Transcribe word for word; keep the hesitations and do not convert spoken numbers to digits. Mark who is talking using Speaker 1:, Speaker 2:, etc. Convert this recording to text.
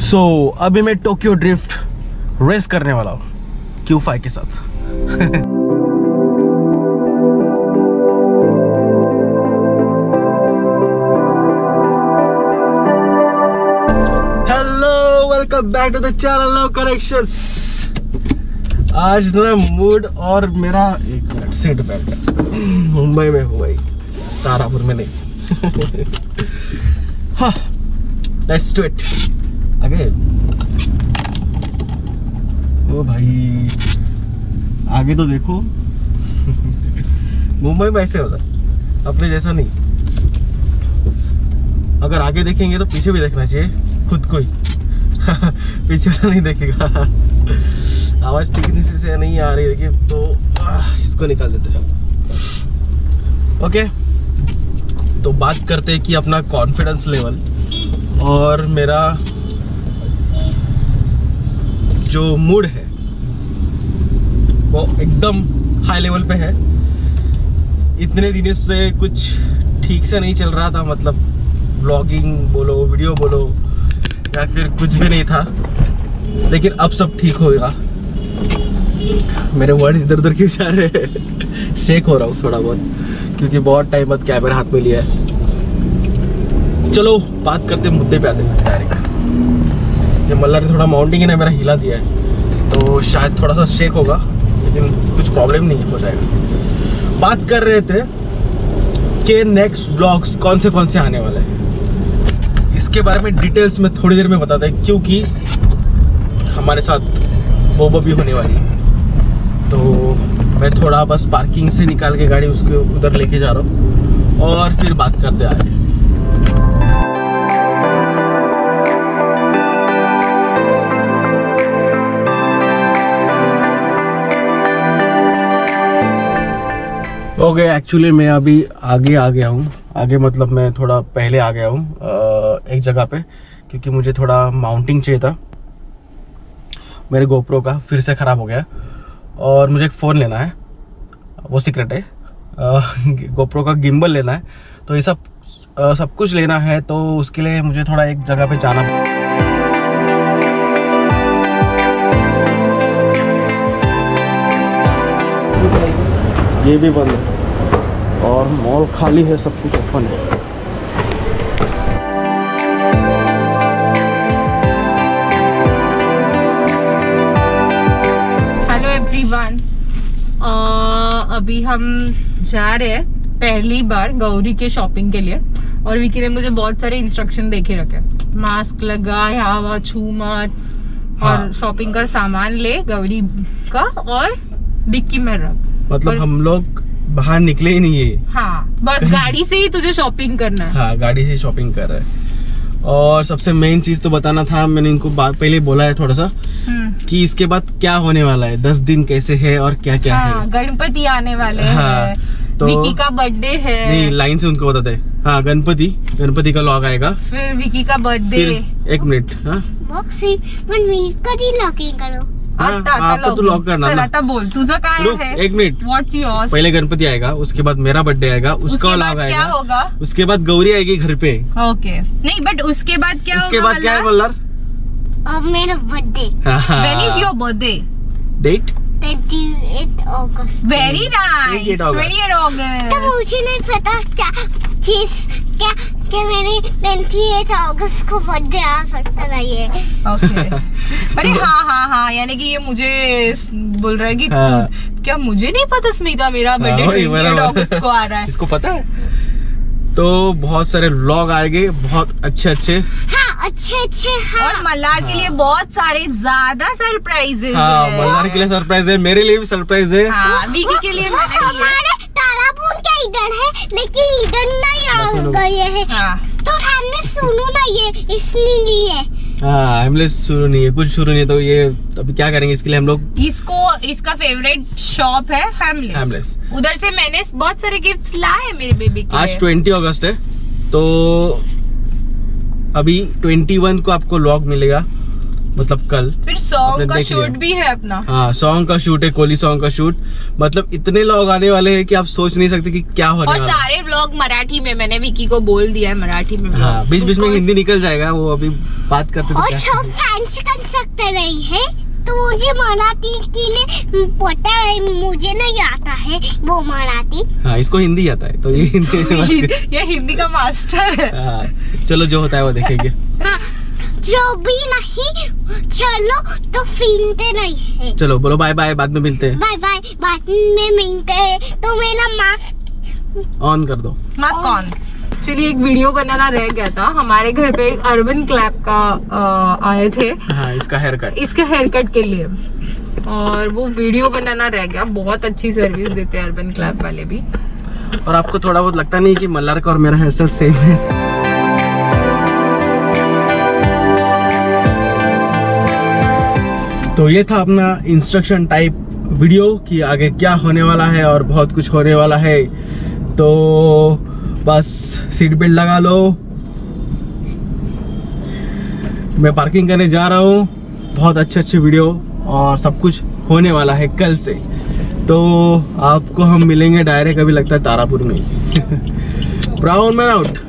Speaker 1: सो so, अभी मैं Tokyo drift race करने वाला हूँ क्यू फाइव के साथ। Hello, welcome back to the channel no corrections. आज तो मूड और मेरा एक मिनट सीट बेल्ट मुंबई में हुआ ही, तारापुर में नहीं। हाँ, लेट्स डू इट अगेन। ओ भाई, आगे तो देखो। मुंबई में ऐसे होता, अपने जैसा नहीं। अगर आगे देखेंगे तो पीछे भी देखना चाहिए खुद को ही। पीछे वाला नहीं देखेगा। आवाज ठीक से नहीं आ रही है तो इसको निकाल देते हैं। ओके, तो बात करते हैं कि अपना कॉन्फिडेंस लेवल और मेरा जो मूड है वो एकदम हाई लेवल पे है। इतने दिनों से कुछ ठीक से नहीं चल रहा था, मतलब व्लॉगिंग बोलो, वीडियो बोलो या फिर कुछ भी नहीं था, लेकिन अब सब ठीक होगा। मेरे वर्ड्स इधर उधर क्यों जा रहे हैं? शेक हो रहा हूँ थोड़ा बहुत, क्योंकि बहुत टाइम बाद कैमरा हाथ में लिया है। चलो बात करते मुद्दे पे आते हैं डायरेक्ट। ये मल्ला ने थोड़ा माउंटिंग है ना मेरा हिला दिया है, तो शायद थोड़ा सा शेक होगा, लेकिन कुछ प्रॉब्लम नहीं हो जाएगा। बात कर रहे थे कि नेक्स्ट व्लॉग्स कौन से कौन से आने वाले हैं, इसके बारे में डिटेल्स में थोड़ी देर में बताते हैं, क्योंकि हमारे साथ बोबो भी होने वाली है। तो मैं थोड़ा बस पार्किंग से निकाल के गाड़ी उसके उधर लेके जा रहा हूँ और फिर बात करते आगे। ओके, एक्चुअली मैं अभी आगे आ गया हूँ। आगे मतलब मैं थोड़ा पहले आ गया हूँ एक जगह पे, क्योंकि मुझे थोड़ा माउंटिंग चाहिए था। मेरे गोप्रो का फिर से ख़राब हो गया और मुझे एक फ़ोन लेना है, वो सीक्रेट है। गोप्रो का गिम्बल लेना है, तो ये सब आ, सब कुछ लेना है, तो उसके लिए मुझे थोड़ा एक जगह पे जाना है। ये भी बंद है और मॉल खाली है, सब कुछ ओपन है।
Speaker 2: हेलो एवरीवन, अभी हम जा रहे हैं पहली बार गौरी के शॉपिंग के लिए, और विकी ने मुझे बहुत सारे इंस्ट्रक्शन देके रखे। मास्क लगा, यहाँ वहाँ छू मत,
Speaker 1: हाँ।
Speaker 2: और शॉपिंग का सामान ले गौरी का और डिक्की में रख।
Speaker 1: मतलब और... हम लोग बाहर निकले ही नहीं है।
Speaker 2: हाँ, बस गाड़ी से ही तुझे शॉपिंग करना है।
Speaker 1: हाँ, गाड़ी से ही शॉपिंग कर रहे हैं। और सबसे मेन चीज तो बताना था, मैंने इनको पहले बोला है थोड़ा सा कि इसके बाद क्या होने वाला है, दस दिन कैसे है और क्या क्या
Speaker 2: हाँ,
Speaker 1: है।
Speaker 2: गणपति आने वाले
Speaker 1: हाँ,
Speaker 2: हैं,
Speaker 1: तो
Speaker 2: विकी का बर्थडे है।
Speaker 1: नहीं, लाइन से उनको बताते हैं। हाँ, गणपति गणपति का लॉग आएगा,
Speaker 2: फिर विकी का बर्थडे।
Speaker 1: एक मिनट, हाँ
Speaker 2: करो।
Speaker 1: हाँ, आपका तो लॉक करना ना।
Speaker 2: आता बोल, तुझा काय है?
Speaker 1: एक मिनट,
Speaker 2: What's yours?
Speaker 1: पहले गणपति आएगा, उसके बाद मेरा बर्थडे आएगा, उसका लॉग आएगा।
Speaker 2: क्या होगा?
Speaker 1: उसके बाद गौरी आएगी घर पे।
Speaker 2: ओके, नहीं बट उसके बाद क्या
Speaker 1: उसके
Speaker 2: होगा?
Speaker 1: बाद क्या है मल्लर?
Speaker 3: अब मेरा birthday.
Speaker 2: When is your birthday?
Speaker 1: Date
Speaker 3: अट्ठाईस अगस्त।
Speaker 2: Very nice. अट्ठाईस अगस्त।
Speaker 3: तो मुझे नहीं पता क्या चीज क्या कि मेरे अट्ठाईस अगस्त को बर्थडे आ सकता है ये।
Speaker 2: ओके। अरे हाँ हाँ हाँ, यानी कि ये मुझे बोल रहा है कि
Speaker 1: हाँ।
Speaker 2: क्या मुझे नहीं पता स्मिता मेरा बर्थडे अट्ठाईस अगस्त को आ रहा है।
Speaker 1: इसको पता है। तो बहुत सारे व्लॉग आएंगे, बहुत अच्छे अच्छे।
Speaker 3: हाँ, अच्छे अच्छे। हाँ।
Speaker 2: और मल्हार के लिए बहुत सारे ज्यादा सरप्राइजेस
Speaker 1: हाँ,
Speaker 2: है।
Speaker 1: मल्हार के लिए सरप्राइज है, मेरे लिए भी सरप्राइज है।
Speaker 2: हाँ, विकी के लिए मैंने लिया।
Speaker 3: हमारे तारापुर के इधर है, लेकिन इधर नहीं आएगा ये है।
Speaker 2: हाँ।
Speaker 3: तो हमने सुनो ना, ये इसने लिए।
Speaker 1: हाँ, हम लोग शुरू नहीं है, कुछ शुरू नहीं है, तो ये अभी क्या करेंगे इसके लिए हम लोग।
Speaker 2: इसको इसका फेवरेट शॉप है हैमलेस।
Speaker 1: हैमलेस।
Speaker 2: उधर से मैंने बहुत सारे गिफ्ट्स लाए मेरे बेबी के
Speaker 1: आज
Speaker 2: लिए।
Speaker 1: बीस अगस्त है, तो अभी इक्कीस को आपको लॉग मिलेगा मतलब कल।
Speaker 2: फिर सॉन्ग का शूट भी है अपना।
Speaker 1: हाँ, सॉन्ग का शूट है, कोहली सॉन्ग का शूट। मतलब इतने लोग आने वाले हैं कि आप सोच नहीं सकते कि क्या होने
Speaker 2: और
Speaker 1: वाला।
Speaker 2: सारे व्लॉग मराठी में, मैंने विकी को बोल दिया है मराठी में।
Speaker 1: हाँ, बीच बीच में हिंदी निकल जाएगा, वो अभी बात करते
Speaker 3: और सब फैंस कर सकते नहीं है, तो मुझे मराठी के लिए पता है, मुझे नहीं आता है वो मराठी।
Speaker 1: हाँ, इसको हिंदी आता है तो ये हिंदी
Speaker 2: ये हिंदी का मास्टर है।
Speaker 1: हाँ, चलो जो होता है वो देखेंगे।
Speaker 3: हाँ, जो भी नहीं, चलो तो फिरते नहीं है।
Speaker 1: चलो बोलो बाय बाय, बाद में मिलते हैं।
Speaker 3: बाय बाय, बाद में मिलते हैं। तो मेरा मास्क
Speaker 1: ऑन कर दो।
Speaker 2: Mask on. चलिए, एक वीडियो बनाना रह गया था। हमारे घर पे एक अर्बन क्लैप का आ, आए थे।
Speaker 1: हाँ, इसका हेयर कट
Speaker 2: इसके हेयर कट के लिए, और वो वीडियो बनाना रह गया। बहुत अच्छी सर्विस देते हैं अर्बन क्लैप वाले भी।
Speaker 1: और आपको थोड़ा बहुत लगता नहीं कि मल्हार का और मेरा हेयर स्टाइल सेम है? तो ये था अपना इंस्ट्रक्शन टाइप वीडियो कि आगे क्या होने वाला है, और बहुत कुछ होने वाला है। तो बस सीट बेल्ट लगा लो। मैं पार्किंग करने जा रहा हूँ। बहुत अच्छे अच्छे वीडियो और सब कुछ होने वाला है कल से। तो आपको हम मिलेंगे डायरेक्ट, अभी लगता है तारापुर में। Brown man out.